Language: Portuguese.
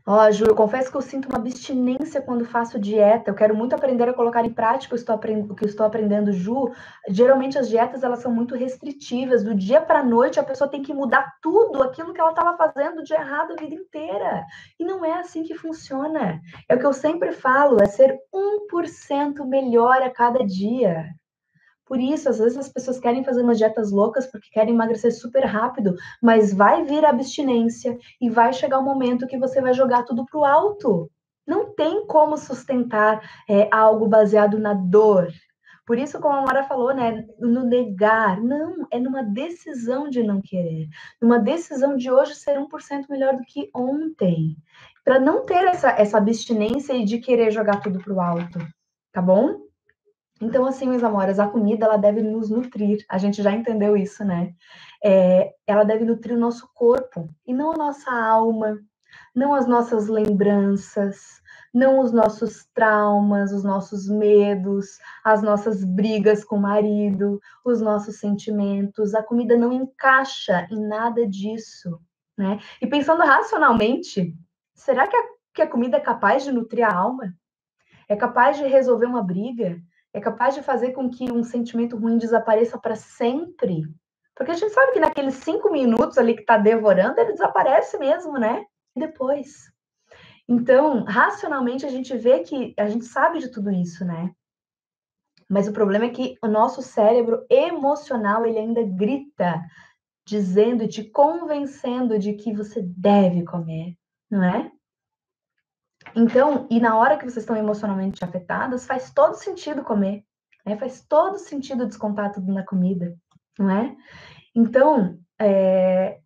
Ó, Ju, eu confesso que eu sinto uma abstinência quando faço dieta. Eu quero muito aprender a colocar em prática o que eu estou aprendendo, Ju. Geralmente as dietas elas são muito restritivas. Do dia para a noite a pessoa tem que mudar tudo aquilo que ela estava fazendo de errado a vida inteira. E não é assim que funciona. É o que eu sempre falo, é ser 1% melhor a cada dia. Por isso, às vezes as pessoas querem fazer umas dietas loucas porque querem emagrecer super rápido, mas vai vir a abstinência e vai chegar um momento que você vai jogar tudo pro alto. Não tem como sustentar algo baseado na dor. Por isso, como a Mara falou, né, no negar, não, é numa decisão de não querer, numa decisão de hoje ser 1% melhor do que ontem, para não ter essa abstinência e de querer jogar tudo pro alto, tá bom? Então, assim, meus amores, a comida, ela deve nos nutrir. A gente já entendeu isso, né? Ela deve nutrir o nosso corpo e não a nossa alma, não as nossas lembranças, não os nossos traumas, os nossos medos, as nossas brigas com o marido, os nossos sentimentos. A comida não encaixa em nada disso, né? E pensando racionalmente, será que a comida é capaz de nutrir a alma? É capaz de resolver uma briga? É capaz de fazer com que um sentimento ruim desapareça para sempre? Porque a gente sabe que naqueles 5 minutos ali que está devorando, ele desaparece mesmo, né? E depois. Então, racionalmente, a gente vê que a gente sabe de tudo isso, né? Mas o problema é que o nosso cérebro emocional, ele ainda grita, dizendo e te convencendo de que você deve comer, não é? Então, e na hora que vocês estão emocionalmente afetadas, faz todo sentido comer, né? Faz todo sentido descontar tudo na comida, não é? Então,